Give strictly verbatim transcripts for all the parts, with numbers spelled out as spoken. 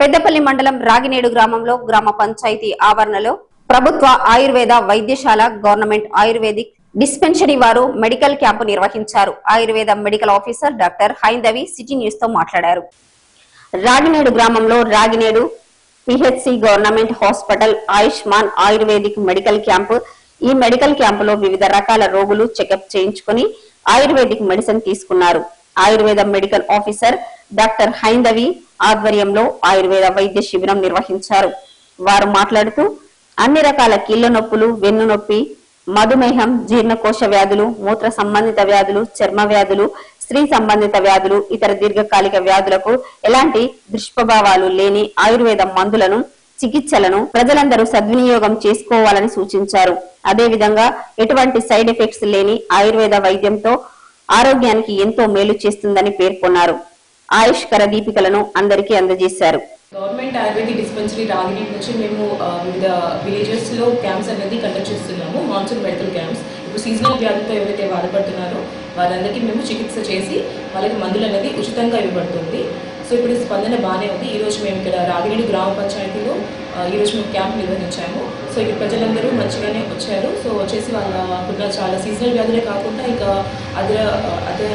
పెద్దపల్లి మండలం రాగినేడు గ్రామంలో గ్రామ పంచాయతీ ఆవరణలో ప్రభుత్వ ఆయుర్వేద వైద్యశాల గవర్నమెంట్ ఆయుర్వేదిక్ డిస్పెన్సరీ వారు మెడికల్ క్యాంపు నిర్వహించారు. ఆయుర్వేద medical officer doctor Haindavi City News తో మాట్లాడారు. రాగినేడు గ్రామంలో Raginedu PHC government hospital Ayushman ayurvedic medical camp. ఈ మెడికల్ క్యాంపులో వివిధ రకాల రోగులు చెకప్ చేయించుకుని ఆయుర్వేదిక్ మెడిసిన్ తీసుకున్నారు. ఆయుర్వేద మెడికల్ ఆఫీసర్ డాక్టర్ హైందవి ఆధ్వర్యంలో ఆయుర్వేద వైద్య శిబిరం నిర్వహించారు. వారు మాట్లాడుతూ అన్ని రకాల కీళ్ల నొప్పులు, వెన్ను నొప్పి, మధుమేహం, జీర్ణకోశ వ్యాధులు, మూత్ర సంబంధిత వ్యాధులు, చర్మ వ్యాధులు, స్త్రీ సంబంధిత వ్యాధులు, ఇతర దీర్ఘకాలిక వ్యాధులకు ఎలాంటి దుష్ప్రభావాలు లేని ఆయుర్వేద మందులను, చికిత్సలను ప్రజలందరూ సద్వినియోగం చేసుకోవాలని సూచించారు. అదేవిధంగా ఎటువంటి సైడ్ ఎఫెక్ట్స్ లేని ఆయుర్వేద వైద్యంతో ఆరోగ్యానికి ఎంతో మేలు చేస్తుందని పేర్కొన్నారు. ఆయుష్కర దీపికలను అందరికీ అందజేశారు. గవర్నమెంట్ ఆయుర్వేదిక్ డిస్పెన్సరీ రాగినేడు నుంచి మేము వివిధ విలేజెస్ లో క్యాంప్స్ అనేది కండక్ట్ చేస్తున్నాము. Monsoon medical camps. ఇప్పుడు సీజనల్ వ్యాధులతో ఎవరైతే బాధపడుతున్నారో వారందరికీ మేము చికిత్స చేసి వాళ్ళకి మందులు అనేది ఉచితంగా ఇవ్వబడుతుంది. సో ఇప్పుడు స్పందన బాగానే ఉంది. ఈరోజు మేము ఇక్కడ రాగినేడు గ్రామ పంచాయతీలో ఈరోజు మేము క్యాంప్ నిర్వహించాము. సో ఇక్కడ ప్రజలందరూ మంచిగానే వచ్చారు. సో వచ్చేసి వాళ్ళ చాలా సీజనల్ వ్యాధులే కాకుండా ఇంకా అదర్ అదర్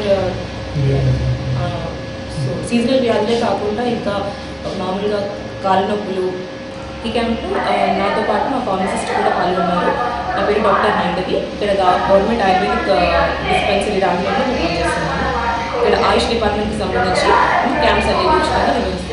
సో సీజనల్ వ్యాధులే కాకుండా ఇంకా మామూలుగా కాళ్ళ నొప్పులు. ఈ క్యాంపు నాతో పాటు మా ఫార్మసిస్ట్ కూడా పాల్గొన్నారు. నా పేరు డాక్టర్ హైందవి. ఇక్కడ గవర్నమెంట్ ఆయుర్వేదిక్ డిస్పెన్సరీ రాగినేడులో మేము పనిచేస్తున్నాము. ఇక్కడ ఆయుష్ డిపార్ట్మెంట్కి సంబంధించి క్యాంప్స్ అనేవి ఉచితంగా నిర్వహిస్తున్నాము.